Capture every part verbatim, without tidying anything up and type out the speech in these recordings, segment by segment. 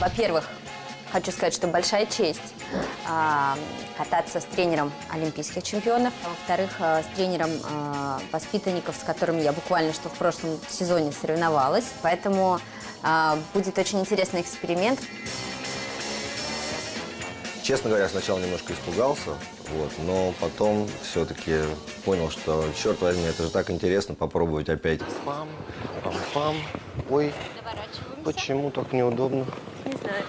Во-первых, хочу сказать, что большая честь а, кататься с тренером олимпийских чемпионов. А во-вторых, а, с тренером а, воспитанников, с которыми я буквально что в прошлом сезоне соревновалась. Поэтому а, будет очень интересный эксперимент. Честно говоря, сначала немножко испугался, вот, но потом все-таки понял, что, черт возьми, это же так интересно попробовать опять. Пам, пам, пам. Ой, почему так неудобно? Не знаю.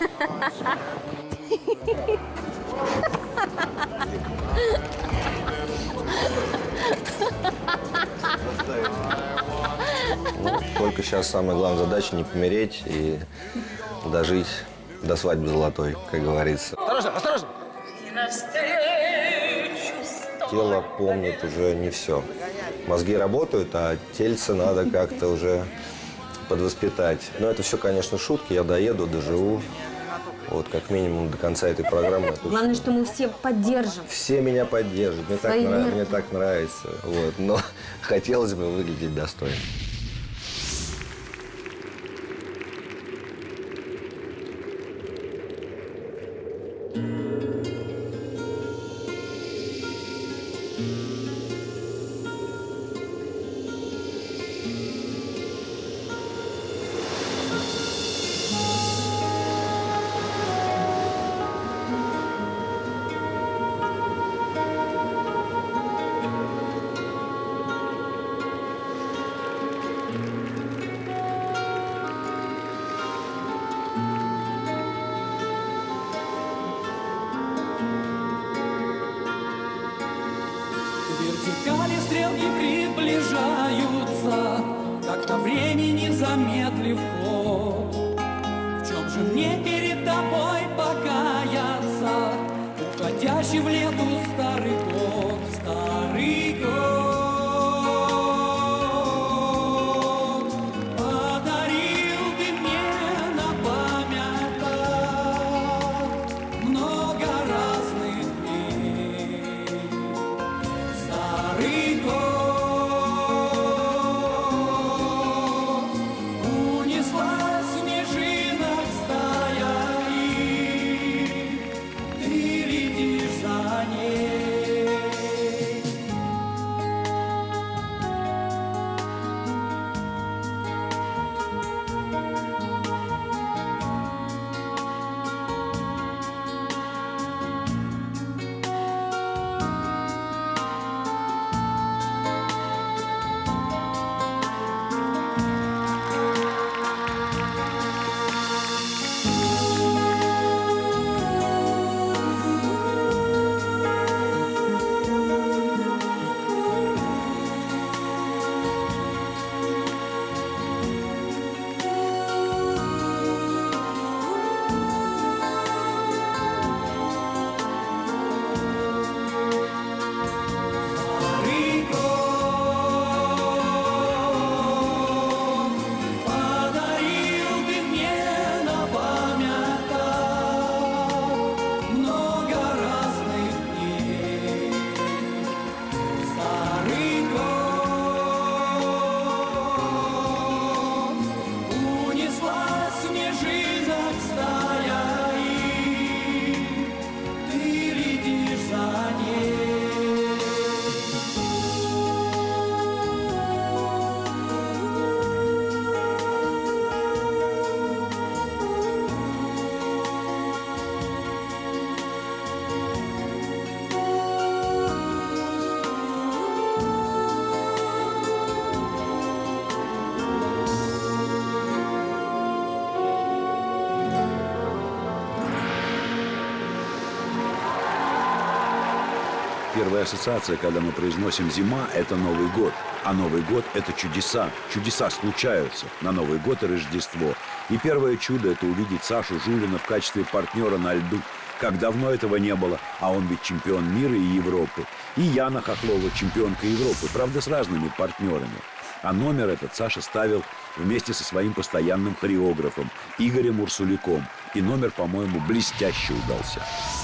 Ну, только сейчас самая главная задача не помереть и дожить до свадьбы золотой, как говорится. Осторожно, осторожно! Тело помнит уже не все. Мозги работают, а тельце надо как-то уже подвоспитать. Но это все, конечно, шутки. Я доеду, доживу. Вот, как минимум, до конца этой программы. Главное, что мы все поддержим. Все меня поддержат. Мне, так, нрав... Мне так нравится. Вот. Но хотелось бы выглядеть достойно. Вертикали стрелки приближаются, как на времени замедлив ход. В чем же мне перед тобой покаяться, уходящий в лету старый год, старый год. Подарил ты мне на память много разных дней. Старый год, унеслась снежинок стая, и ты летишь за ней. Первая ассоциация, когда мы произносим «зима» – это Новый год. А Новый год – это чудеса. Чудеса случаются на Новый год и Рождество. И первое чудо – это увидеть Сашу Жулина в качестве партнера на льду. Как давно этого не было, а он ведь чемпион мира и Европы. И Яна Хохлова, чемпионка Европы, правда, с разными партнерами. А номер этот Саша ставил вместе со своим постоянным хореографом Игорем Урсуляком. И номер, по-моему, блестяще удался.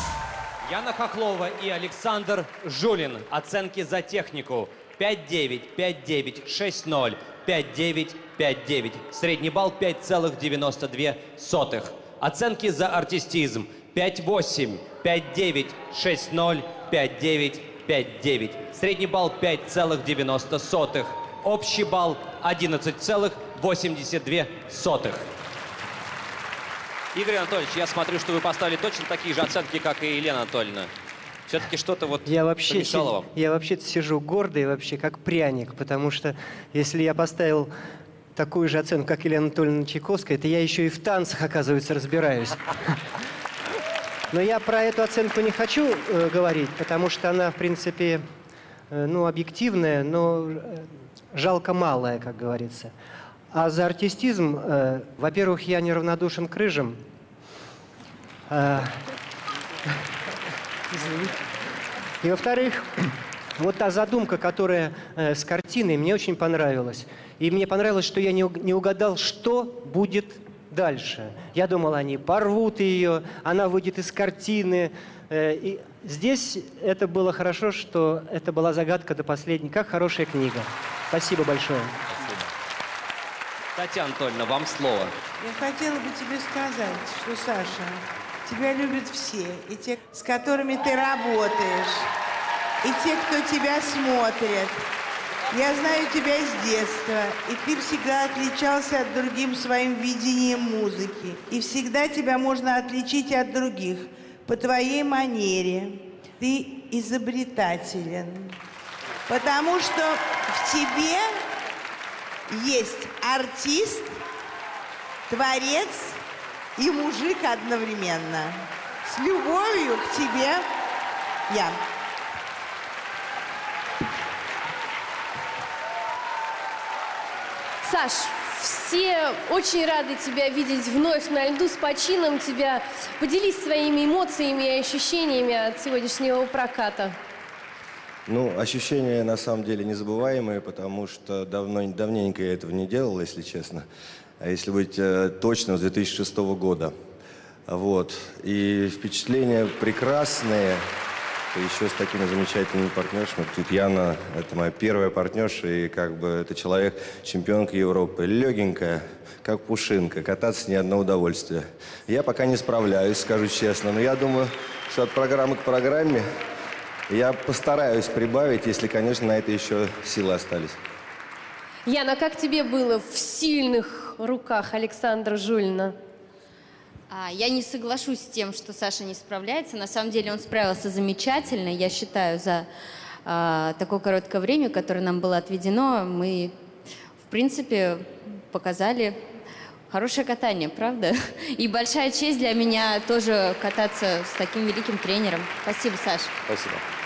Яна Хохлова и Александр Жулин. Оценки за технику. пять девять, пять девять, шесть ноль, пять девять, пять девять. Средний балл пять целых девяносто две сотых. Оценки за артистизм. пять восемь, пять девять, шесть ноль, пять девять, пять девять. Средний балл пять целых девяносто сотых. Общий балл одиннадцать целых восемьдесят две сотых. Игорь Анатольевич, я смотрю, что вы поставили точно такие же оценки, как и Елена Анатольевна. Все-таки что-то вот я вообще помешало вам. Я вообще-то сижу гордый, вообще как пряник, потому что если я поставил такую же оценку, как Елена Анатольевна Чайковская, то я еще и в танцах, оказывается, разбираюсь. Но я про эту оценку не хочу э, говорить, потому что она, в принципе, э, ну, объективная, но э, жалко малая, как говорится. А за артистизм, э, во-первых, я неравнодушен к рыжим. Э, и, во-вторых, вот та задумка, которая э, с картиной, мне очень понравилась. И мне понравилось, что я не, не угадал, что будет дальше. Я думал, они порвут ее, она выйдет из картины. Э, и здесь это было хорошо, что это была загадка до последней. Как хорошая книга. Спасибо большое. Татьяна Анатольевна, вам слово. Я хотела бы тебе сказать, что, Саша, тебя любят все. И те, с которыми ты работаешь, и те, кто тебя смотрит. Я знаю тебя с детства, и ты всегда отличался от других своим видением музыки. И всегда тебя можно отличить от других по твоей манере. Ты изобретателен, потому что в тебе есть артист, творец и мужик одновременно. С любовью к тебе, я. Саш, все очень рады тебя видеть вновь на льду с почином тебя. Поделись своими эмоциями и ощущениями от сегодняшнего проката. Ну, ощущения на самом деле незабываемые, потому что давно, давненько я этого не делал, если честно. А если быть э, точным, с две тысячи шестого года. Вот. И впечатления прекрасные. Еще с такими замечательными партнершами. Тут Яна, это моя первая партнерша, и как бы это человек, чемпионка Европы. Легенькая, как пушинка, кататься не одно удовольствие. Я пока не справляюсь, скажу честно, но я думаю, что от программы к программе я постараюсь прибавить, если, конечно, на это еще силы остались. Яна, как тебе было в сильных руках Александра Жулина? А, Я не соглашусь с тем, что Саша не справляется. На самом деле он справился замечательно. Я считаю, за а, такое короткое время, которое нам было отведено, мы, в принципе, показали хорошее катание, правда? И большая честь для меня тоже кататься с таким великим тренером. Спасибо, Саша. Спасибо.